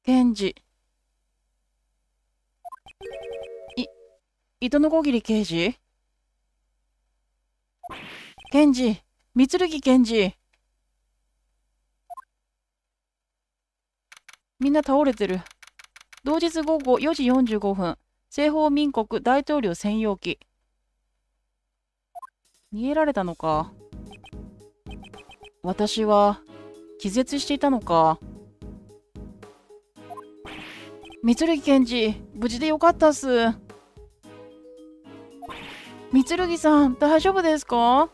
検事。い、糸のこぎり刑事。検事、三剣検事。みんな倒れてる。同日午後4時45分、西方民国大統領専用機。逃げられたのか。私は気絶していたのか。三剣検事、無事でよかったっす。三剣さん、大丈夫ですか？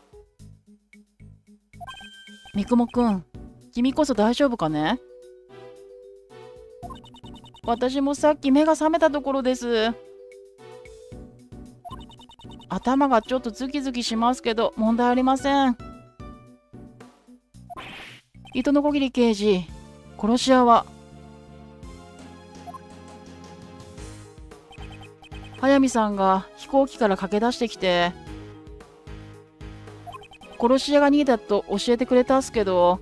三雲くん、君こそ大丈夫かね？私もさっき目が覚めたところです。頭がちょっとズキズキしますけど問題ありません。糸のこぎり刑事、殺し屋は？速水さんが飛行機から駆け出してきて、殺し屋が逃げたと教えてくれたっすけど、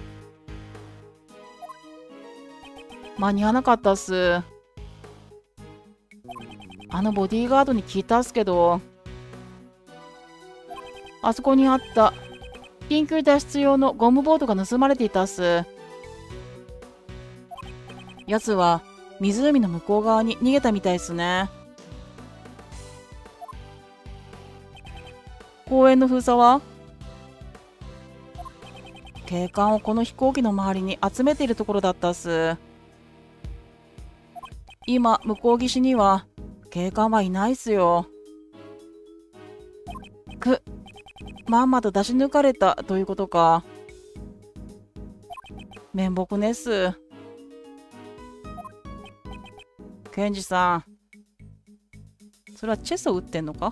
間に合わなかったっす。あのボディーガードに聞いたっすけど、あそこにあった緊急脱出用のゴムボートが盗まれていたっす。やつは湖の向こう側に逃げたみたいっすね。公園の封鎖は？警官をこの飛行機の周りに集めているところだったっす。今向こう岸には警官はいないっすよ。まんまと出し抜かれたということか。面目ねっす。検事さん、それはチェスを打ってんのか？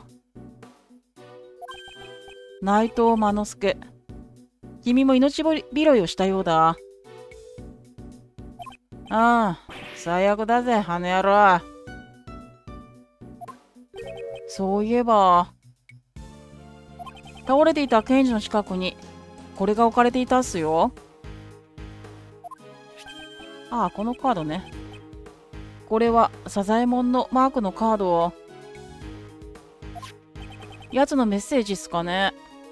内藤真之助、君も命拾いをしたようだ。ああ、最悪だぜ、あの野郎。そういえば、倒れていた検事の近くにこれが置かれていたっすよ。ああ、このカードね。これはサザエモンのマークのカードを。やつのメッセージっすかね。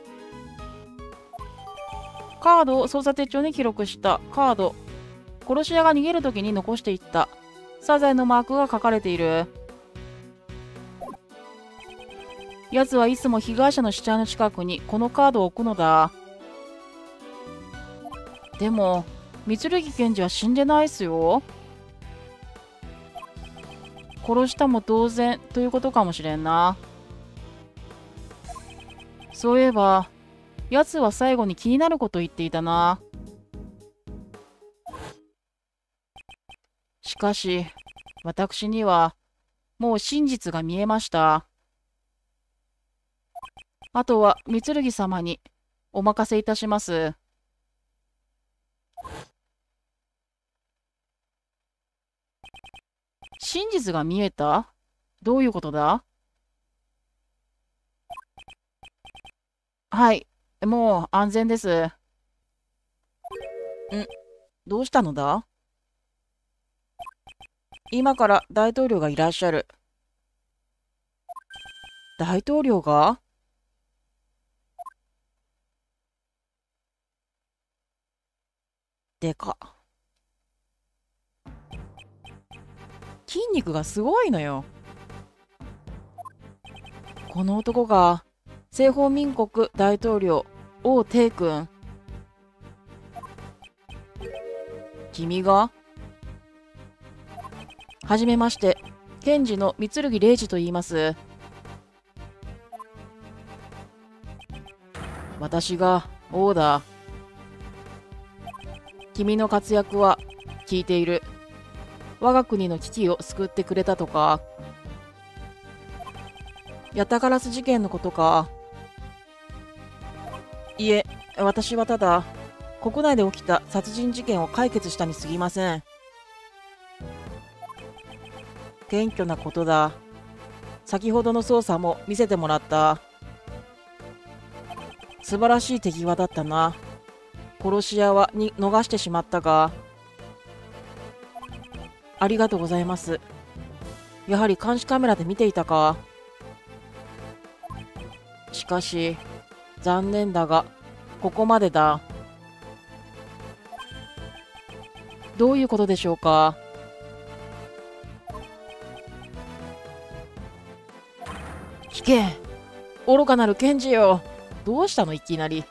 カードを捜査手帳に記録したカード。殺し屋が逃げるときに残していったサザエのマークが書かれている。やつはいつも被害者の死体の近くにこのカードを置くのだ。でも三剣検事は死んでないっすよ。殺したも同然ということかもしれんな。そういえばやつは最後に気になること言っていたな。しかし私にはもう真実が見えました。あとは三剣様にお任せいたします。真実が見えた？どういうことだ？はい、もう安全です。どうしたのだ？今から大統領がいらっしゃる。大統領が？でか。筋肉がすごいのよ。この男が西方民国大統領王帝君。君が？はじめまして、検事の三剣礼二と言います。私が王だ。君の活躍は聞いている。我が国の危機を救ってくれたとか。ヤタガラス事件のことか。いえ、私はただ国内で起きた殺人事件を解決したに過ぎません。謙虚なことだ。先ほどの捜査も見せてもらった。素晴らしい手際だったな。殺し屋は逃してしまったが、 ありがとうございます。やはり監視カメラで見ていたか。しかし、残念だが、ここまでだ。どういうことでしょうか。聞け、愚かなる検事よ。どうしたのいきなり。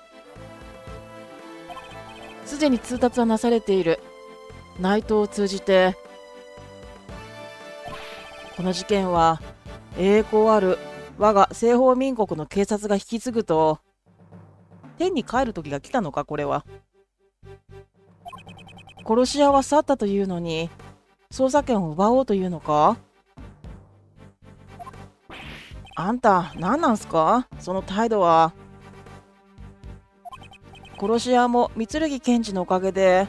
すでに通達はなされている。内藤を通じて。この事件は栄光ある我が西方民国の警察が引き継ぐと。天に帰る時が来たのかこれは。殺し屋は去ったというのに捜査権を奪おうというのか。あんた何なんすかその態度は。殺し屋も三剣検事のおかげで。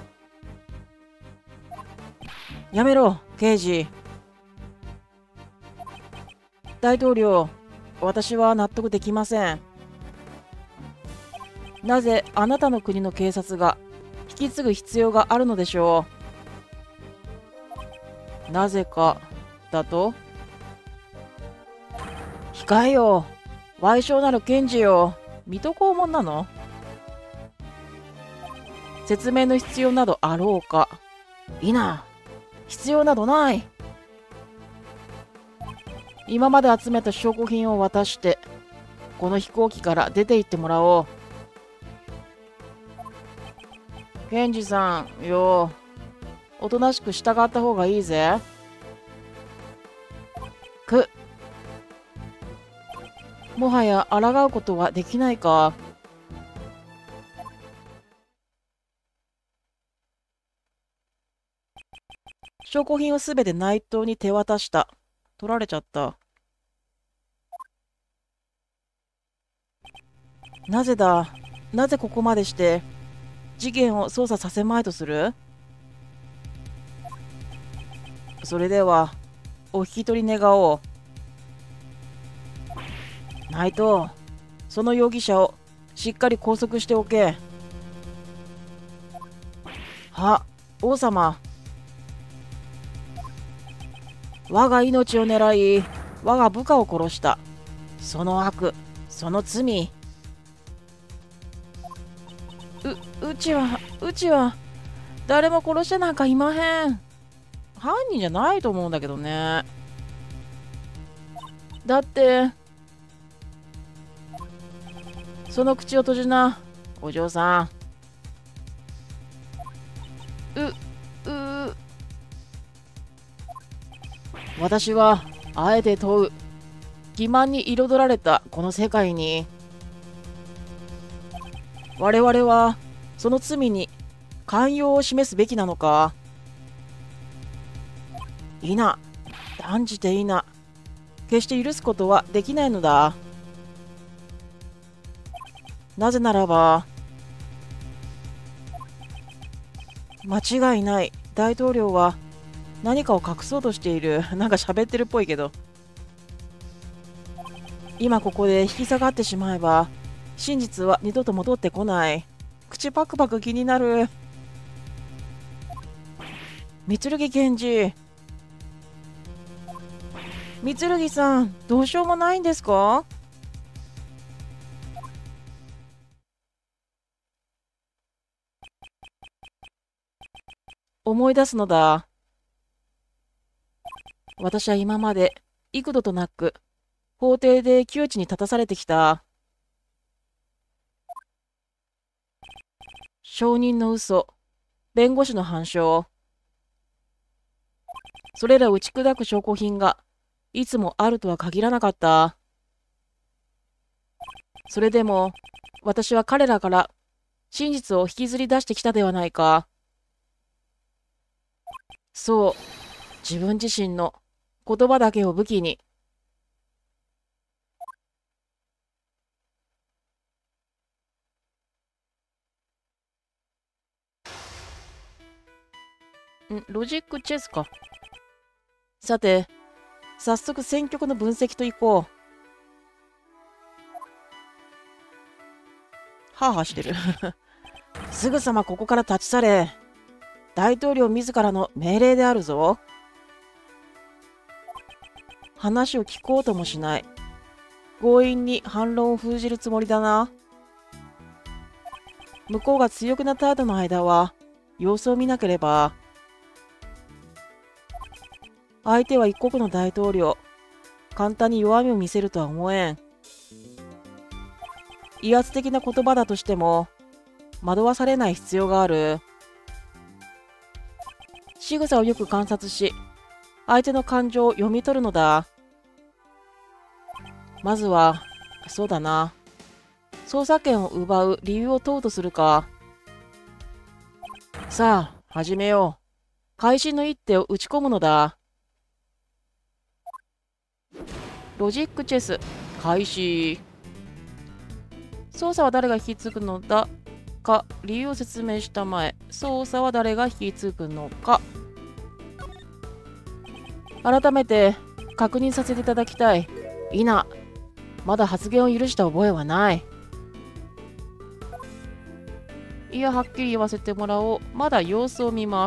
やめろ刑事。大統領、私は納得できません。なぜあなたの国の警察が引き継ぐ必要があるのでしょう。なぜかだと。控えよ、賠償なる検事よ。水戸黄門なの。説明の必要などあろうか。いいな、必要などない。今まで集めた証拠品を渡してこの飛行機から出て行ってもらおう。検事さんよ、おとなしく従った方がいいぜ。もはや抗うことはできないか。証拠品をすべて内藤に手渡した。取られちゃった。なぜだ、なぜここまでして事件を捜査させまいとする。それではお引き取り願おう。内藤、その容疑者をしっかり拘束しておけ。は、王様。我が命を狙い我が部下を殺した。その悪、その罪。うちは誰も殺してなんかいまへん。犯人じゃないと思うんだけどね。だってその口を閉じな、お嬢さん。私はあえて問う。欺瞞に彩られたこの世界に我々はその罪に寛容を示すべきなのか。いいな、断じていいな。決して許すことはできないのだ。なぜならば間違いない、大統領は何かを隠そうとしている。なんか喋ってるっぽいけど、今ここで引き下がってしまえば真実は二度と戻ってこない。口パクパク気になる。三剣検事、三剣さん、どうしようもないんですか。思い出すのだ。私は今まで幾度となく法廷で窮地に立たされてきた。証人の嘘、弁護士の反証、それらを打ち砕く証拠品がいつもあるとは限らなかった。それでも私は彼らから真実を引きずり出してきたではないか。そう、自分自身の言葉だけを武器に。ロジックチェスか。さて、早速選曲の分析といこう。はあはあしてる。すぐさまここから立ち去れ。大統領自らの命令であるぞ。 話を聞こうともしない。強引に反論を封じるつもりだな。向こうが強気な態度の間は様子を見なければ。相手は一国の大統領。簡単に弱みを見せるとは思えん。威圧的な言葉だとしても惑わされない必要がある。仕草をよく観察し、相手の感情を読み取るのだ。まずは、そうだな。捜査権を奪う理由を問うとするか。さあ、始めよう。会心の一手を打ち込むのだ。ロジックチェス、開始。捜査は誰が引き継ぐのだか、理由を説明したまえ。捜査は誰が引き継ぐのか。改めて確認させていただきたい。いな、まだ発言を許した覚えはない。いや、はっきり言わせてもらおう。まだ様子を見ます。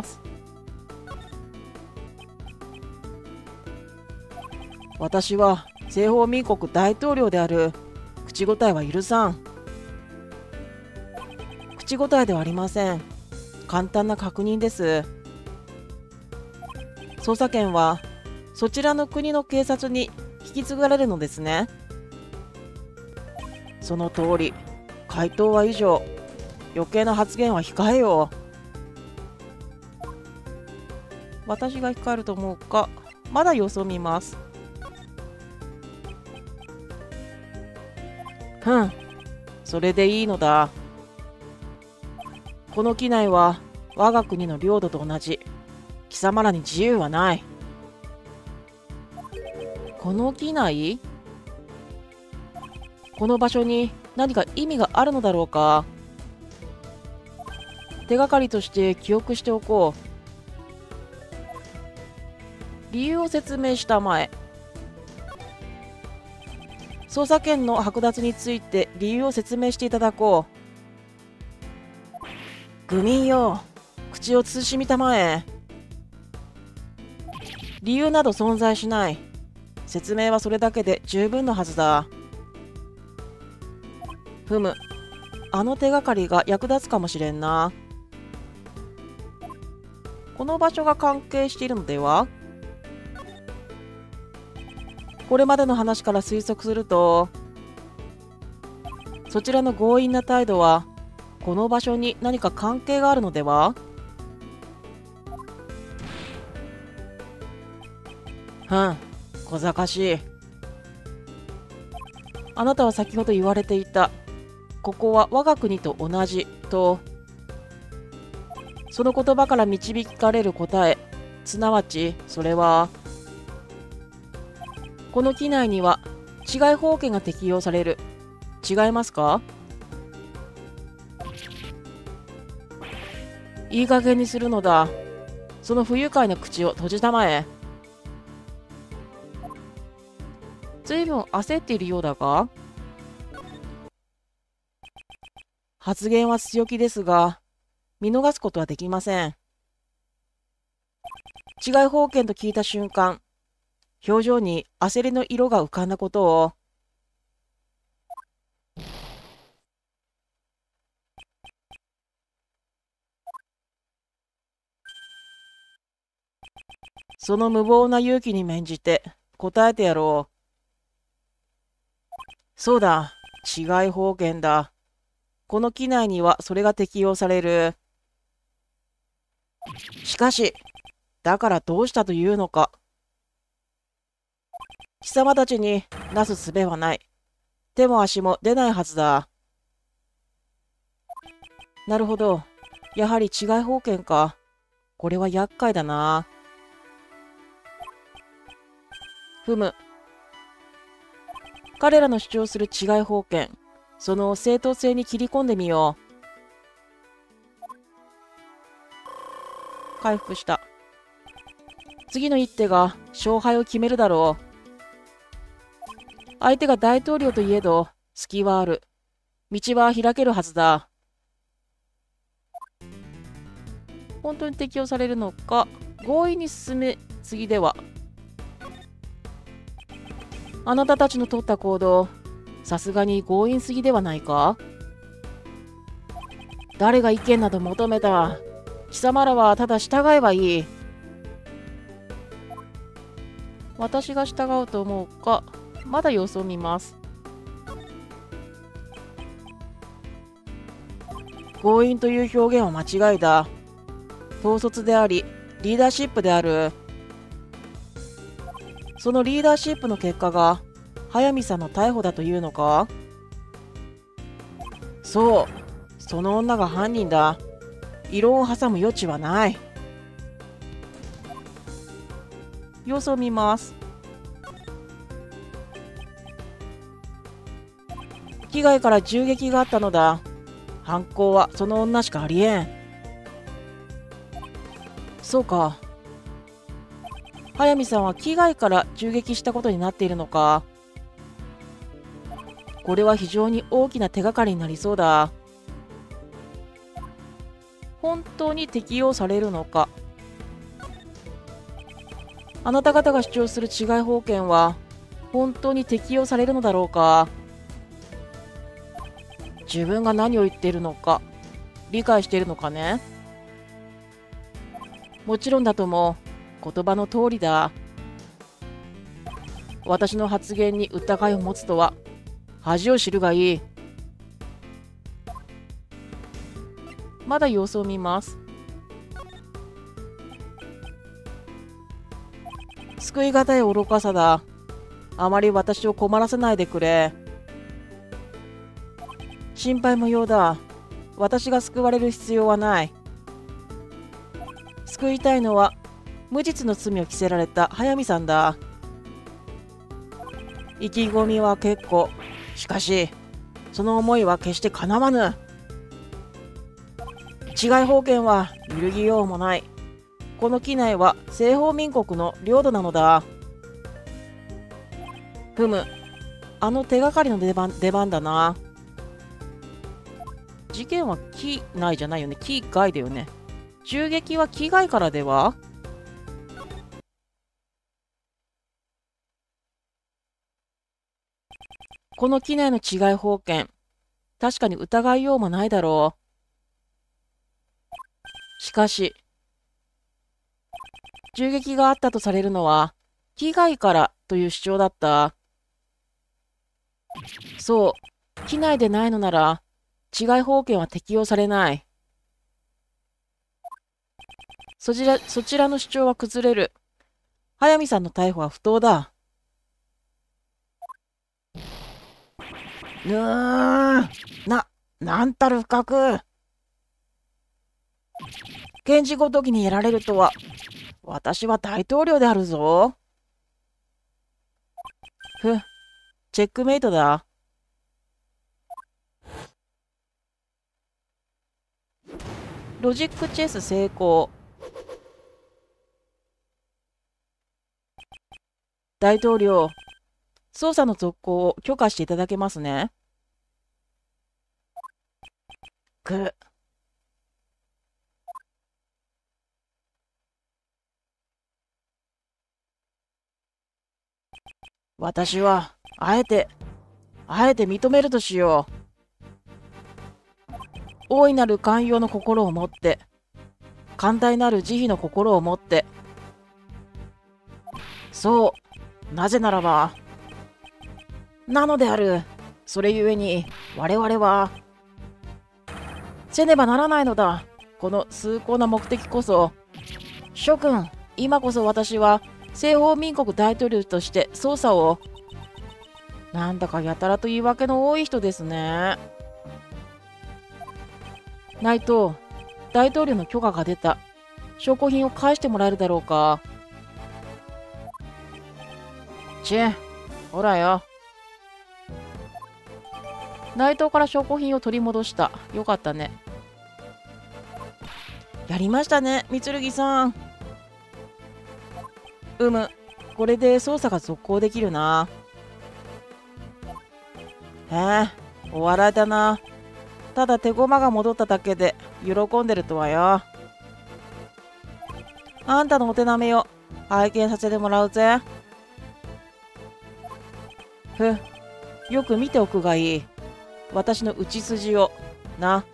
私は西方民国大統領である。口答えは許さん。口答えではありません。簡単な確認です。捜査権はそちらの国の警察に引き継がれるのですね。その通り。回答は以上。余計な発言は控えよう。私が控えると思うか。まだ様子を見ます。それでいいのだ。この機内は我が国の領土と同じ。貴様らに自由はない。この機内？この場所に何か意味があるのだろうか。手がかりとして記憶しておこう。理由を説明したまえ。捜査権の剥奪について理由を説明していただこう。愚民よ、口を慎みたまえ。理由など存在しない。説明はそれだけで十分のはずだ。ふむ、あの手がかりが役立つかもしれんな。この場所が関係しているのでは？これまでの話から推測すると、そちらの強引な態度はこの場所に何か関係があるのでは？小賢しい。あなたは先ほど言われていた。ここは我が国と同じと。その言葉から導かれる答え、すなわちそれは、この機内には治外法権が適用される。違いますか？いい加減にするのだ。その不愉快な口を閉じたまえ。ずいぶん焦っているようだが。発言は強気ですが、見逃すことはできません。治外法権と聞いた瞬間、表情に焦りの色が浮かんだことを。その無謀な勇気に免じて答えてやろう。そうだ、治外法権だ。この機内にはそれが適用される。しかし、だからどうしたというのか。貴様たちになす術はない。手も足も出ないはずだ。なるほど。やはり治外法権か。これは厄介だな。ふむ。彼らの主張する治外法権、その正当性に切り込んでみよう。回復した。次の一手が勝敗を決めるだろう。相手が大統領といえど、隙はある。道は開けるはずだ。本当に適用されるのか。強引に進めすぎでは。 あなたたちの取った行動、さすがに強引すぎではないか？誰が意見など求めた？貴様らはただ従えばいい。私が従うと思うか？まだ様子を見ます。強引という表現は間違いだ。統率であり、リーダーシップである。そのリーダーシップの結果が、速水さんの逮捕だというのか？そう、その女が犯人だ。異論を挟む余地はない。様子を見ます。機外から銃撃があったのだ。犯行はその女しかありえん。そうか。速水さんは機外から銃撃したことになっているのか。これは非常に大きな手がかりになりそうだ。本当に適用されるのか。あなた方が主張する治外法権は本当に適用されるのだろうか。自分が何を言っているのか理解しているのかね。もちろんだとも言葉の通りだ。私の発言に疑いを持つとは恥を知るがいい。まだ様子を見ます。救いがたい愚かさだ。あまり私を困らせないでくれ。心配無用だ。私が救われる必要はない。救いたいのは無実の罪を着せられた速水さんだ。意気込みは結構。しかしその思いは決してかなわぬ。治外法権は揺るぎようもない。この機内は西方民国の領土なのだ。ふむ、あの手がかりの出番だな。事件は機内じゃないよね。機外だよね。銃撃は機外からでは？この機内の治外法権、確かに疑いようもないだろう。しかし、銃撃があったとされるのは、機外からという主張だった。そう、機内でないのなら、治外法権は適用されない。そちらの主張は崩れる。速水さんの逮捕は不当だ。なんたる不覚。検事ごときにやられるとは、私は大統領であるぞ。チェックメイトだ。ロジックチェス成功。大統領、捜査の続行を許可していただけますね。私はあえて認めるとしよう。大いなる寛容の心を持って、寛大なる慈悲の心を持って。そう、なぜならば、なのである。それゆえに、我々は、せねばならないのだ。この崇高な目的こそ。諸君、今こそ私は、西方民国大統領として捜査を。なんだかやたらと言い訳の多い人ですね。内藤、大統領の許可が出た。証拠品を返してもらえるだろうか。ほらよ。内藤から証拠品を取り戻した。よかったね。やりましたね、三剣さん。これで捜査が続行できるな。お笑いだな。ただ手駒が戻っただけで喜んでるとはよ。あんたのお手並みを拝見させてもらうぜ。 よく見ておくがいい。私の打ち筋をな。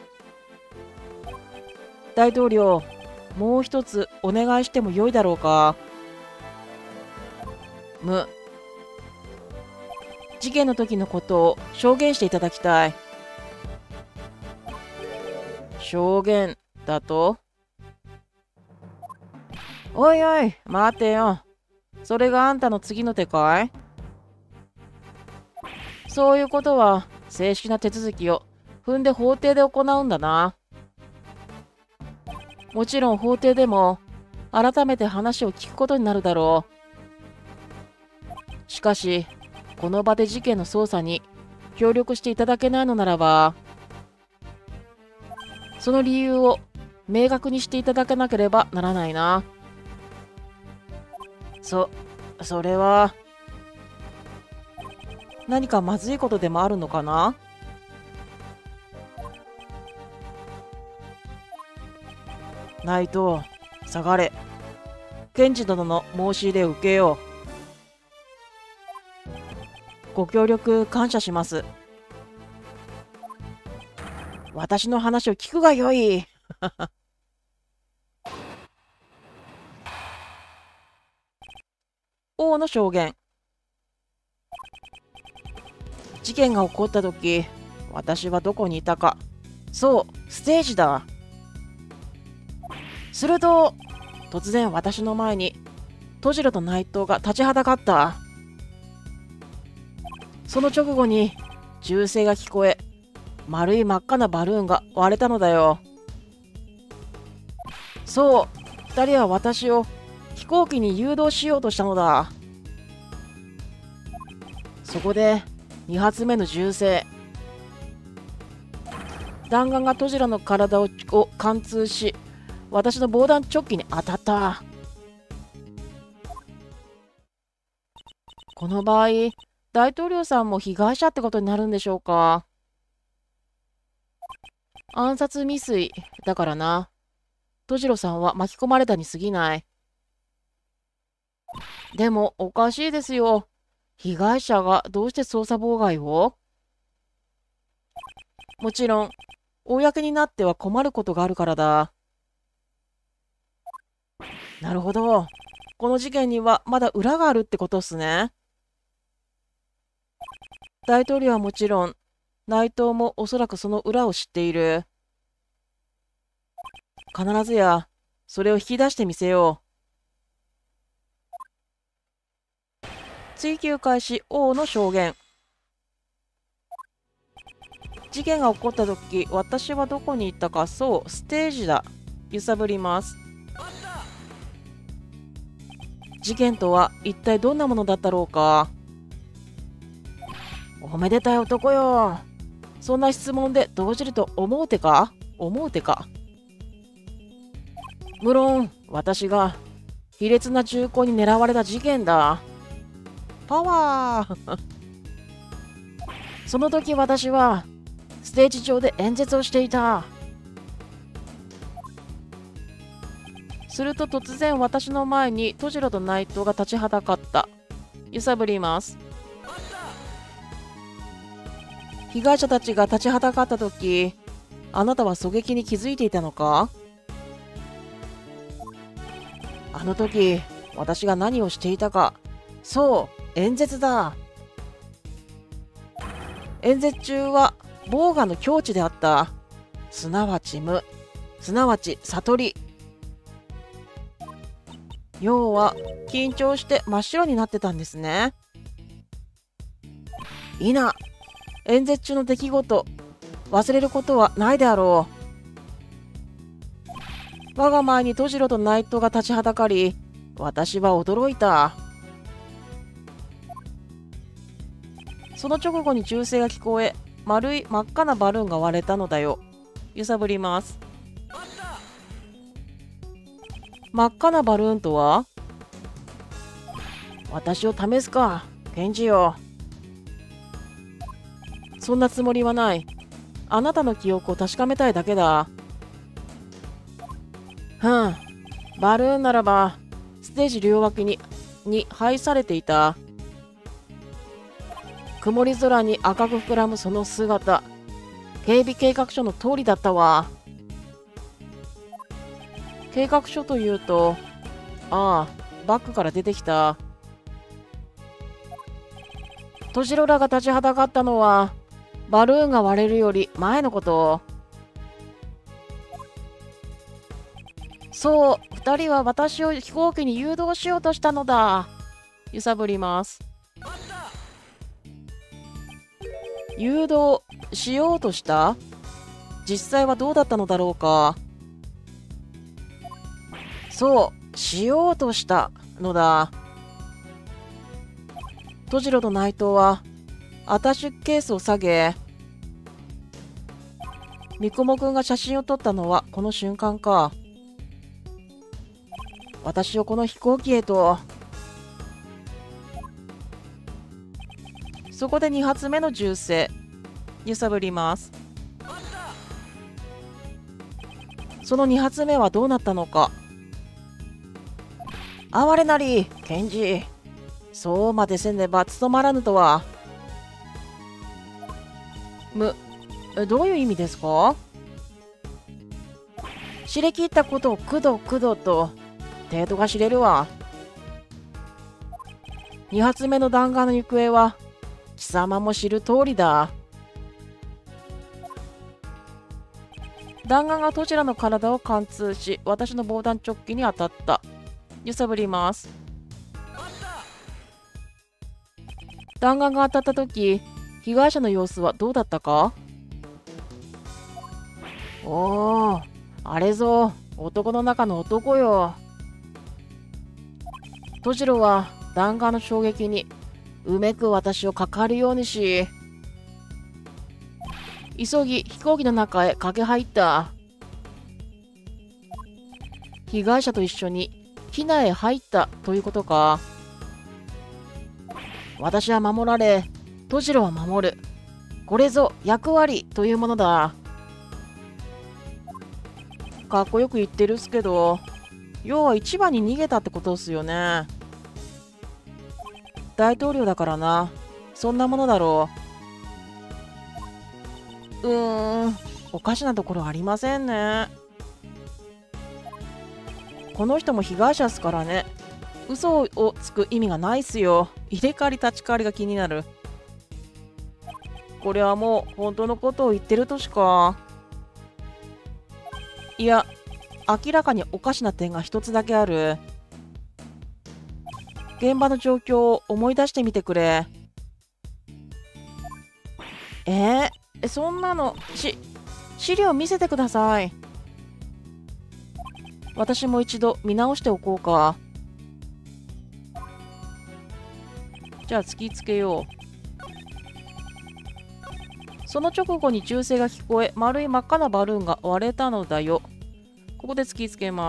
大統領、もう一つお願いしてもよいだろうか。事件の時のことを証言していただきたい。証言だと？おいおい、待てよ。それがあんたの次の手かい？そういうことは正式な手続きを踏んで法廷で行うんだな。もちろん法廷でも改めて話を聞くことになるだろう。しかし、この場で事件の捜査に協力していただけないのならば、その理由を明確にしていただけなければならないな。それは何かまずいことでもあるのかな？内藤、下がれ。検事殿の申し入れを受けよう。ご協力感謝します。私の話を聞くがよい。王の証言。事件が起こった時、私はどこにいたか。そう、ステージだ。すると、突然私の前に、トジロと内藤が立ちはだかった。その直後に、銃声が聞こえ、丸い真っ赤なバルーンが割れたのだよ。そう、二人は私を飛行機に誘導しようとしたのだ。そこで、2発目の銃声。弾丸がトジロの体を貫通し、私の防弾チョッキに当たった。この場合、大統領さんも被害者ってことになるんでしょうか。暗殺未遂だからな。トジロさんは巻き込まれたに過ぎない。でもおかしいですよ。被害者がどうして捜査妨害を？もちろん、公になっては困ることがあるからだ。なるほど。この事件にはまだ裏があるってことっすね。大統領はもちろん、内藤もおそらくその裏を知っている。必ずや、それを引き出してみせよう。追及開始王の証言。事件が起こった時、私はどこに行ったか。そう、ステージだ。揺さぶります。事件とは一体どんなものだったろうか。おめでたい男よ。そんな質問で動じると思うてか。無論、私が卑劣な銃口に狙われた事件だ。パワーその時私はステージ上で演説をしていた。すると突然私の前にトジロと内藤が立ちはだかった。揺さぶります。被害者たちが立ちはだかった時、あなたは狙撃に気づいていたのか？あの時、私が何をしていたか。そう、演説だ。演説中はボーガの境地であった。すなわち無、すなわち悟り。要は緊張して真っ白になってたんですね。いいな。演説中の出来事、忘れることはないであろう。我が前にトジロと内藤が立ちはだかり、私は驚いた。その直後に銃声が聞こえ、丸い真っ赤なバルーンが割れたのだよ。揺さぶります。真っ赤なバルーンとは？私を試すか、検事よ。そんなつもりはない。あなたの記憶を確かめたいだけだ。バルーンならば、ステージ両脇に配されていた。 曇り空に赤く膨らむその姿、警備計画書の通りだったわ。計画書というと、ああ、バッグから出てきた。トジロらが立ちはだかったのは、バルーンが割れるより前のこと。そう、2人は私を飛行機に誘導しようとしたのだ。揺さぶります。誘導しようとした？実際はどうだったのだろうか。そう、しようとしたのだ。トジロと内藤はアタッシュケースを下げ、三雲くんが写真を撮ったのはこの瞬間か。私をこの飛行機へと。そこで2発目の銃声、揺さぶります。その2発目はどうなったのか。哀れなり検事、そうまでせねば務まらぬとは。どういう意味ですか？知りきったことをくどくどと程度が知れるわ。2発目の弾丸の行方は貴様も知る通りだ。弾丸がどちらの体を貫通し、私の防弾チョッキに当たった。揺さぶります。弾丸が当たった時、被害者の様子はどうだったか？おお、あれぞ、男の中の男よ。トジロは弾丸の衝撃にうめく私をかかるようにし、急ぎ飛行機の中へ駆け入った。被害者と一緒に機内へ入ったということか。私は守られ、トジロは守る。これぞ役割というものだ。かっこよく言ってるっすけど、要は一番に逃げたってことっすよね。大統領だからな。そんなものだろう。おかしなところありませんね。この人も被害者っすからね。嘘をつく意味がないっすよ。入れ替わり立ち替わりが気になる。これはもう本当のことを言ってるとしか。いや、明らかにおかしな点が一つだけある。現場の状況を思い出してみてくれ。そんなの資料見せてください。私も一度見直しておこうか。じゃあ突きつけよう。その直後に銃声が聞こえ、丸い真っ赤なバルーンが割れたのだよ。ここで突きつけます。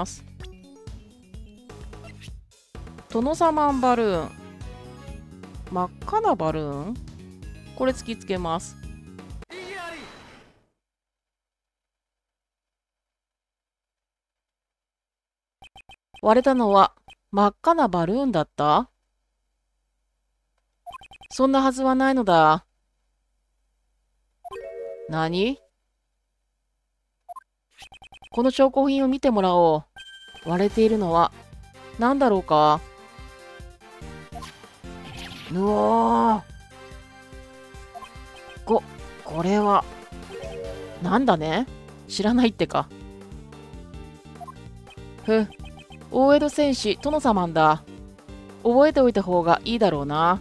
トノサマンバルーン。真っ赤なバルーン？これ突きつけます。割れたのは真っ赤なバルーンだった？そんなはずはないのだ。何？この証拠品を見てもらおう。割れているのは何だろうか。うおー。これはなんだね？知らないってか。大江戸戦士殿様だ。覚えておいた方がいいだろうな。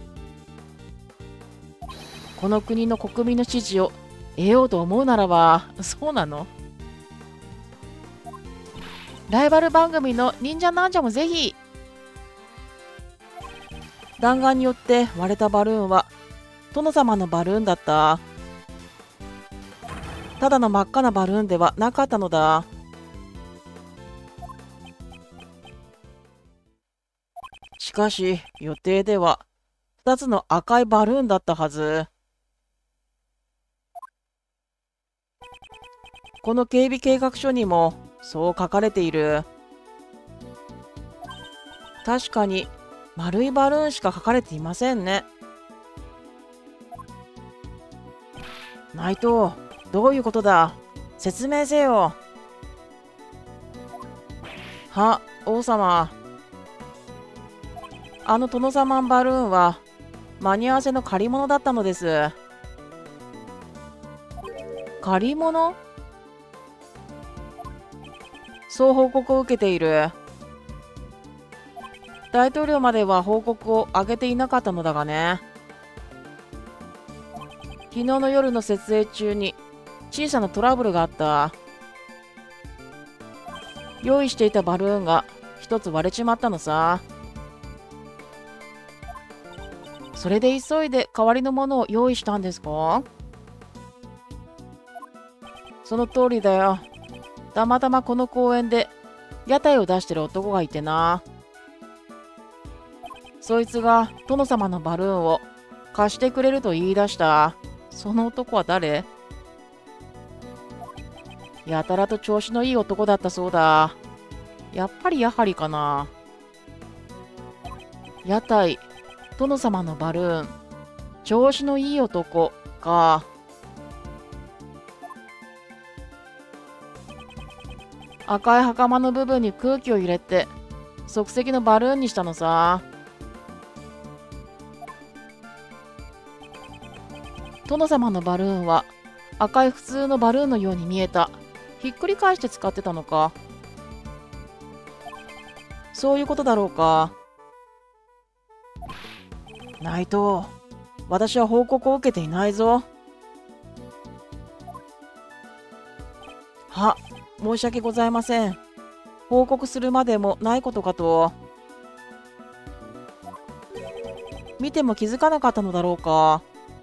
この国の国民の支持を得ようと思うならば。そうなの？ライバル番組の忍者なんじゃもぜひ。弾丸によって割れたバルーンは殿様のバルーンだった。ただの真っ赤なバルーンではなかったのだ。しかし予定では2つの赤いバルーンだったはず。この警備計画書にもそう書かれている。確かに丸いバルーンしか書かれていませんね。 内藤、どういうことだ。説明せよ。は、王様。あの殿様バルーンは間に合わせの借り物だったのです。借り物？そう報告を受けている。大統領までは報告を上げていなかったのだがね。昨日の夜の設営中に小さなトラブルがあった。用意していたバルーンが一つ割れちまったのさ。それで急いで代わりのものを用意したんですか？その通りだよ。たまたまこの公園で屋台を出してる男がいてな。そいつが殿様のバルーンを貸してくれると言い出した。その男は誰？やたらと調子のいい男だったそうだ。やっぱりやはりかな。屋台、殿様のバルーン、調子のいい男か。赤い袴の部分に空気を入れて即席のバルーンにしたのさ。殿様のバルーンは赤い普通のバルーンのように見えた。ひっくり返して使ってたのか。そういうことだろうか。内藤、私は報告を受けていないぞ。は、申し訳ございません。報告するまでもないことかと。見ても気づかなかったのだろうか。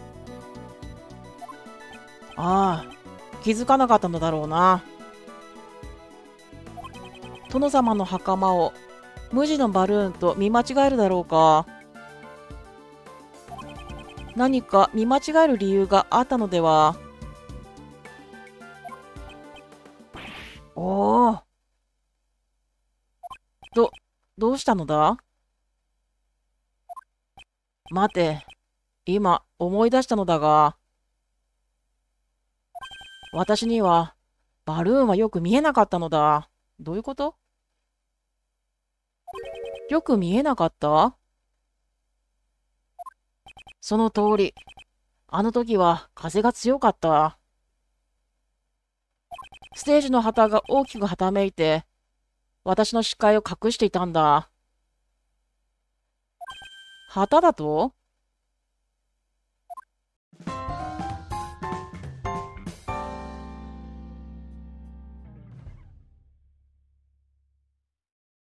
ああ、気づかなかったのだろうな。殿様の袴を無地のバルーンと見間違えるだろうか。何か見間違える理由があったのでは。おお。どうしたのだ？待て、今思い出したのだが、私にはバルーンはよく見えなかったのだ。どういうこと？よく見えなかった？その通り。あの時は風が強かった。ステージの旗が大きくはためいて、私の視界を隠していたんだ。旗だと？